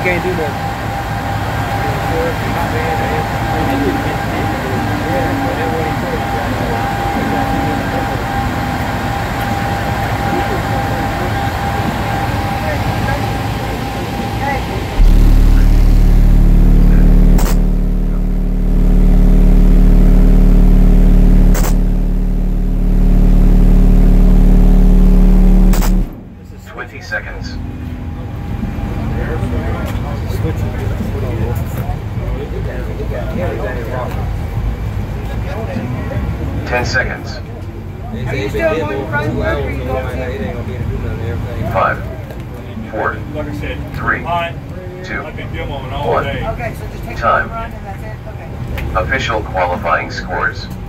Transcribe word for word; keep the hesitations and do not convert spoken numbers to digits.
can't do nothing. Twenty seconds. Ten seconds. Five, four, three, two, one. Time. Official qualifying scores.